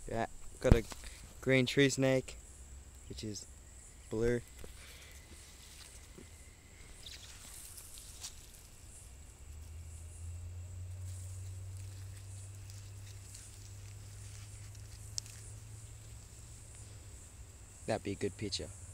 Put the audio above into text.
Yeah, got a green tree snake, which is blue. That'd be a good picture.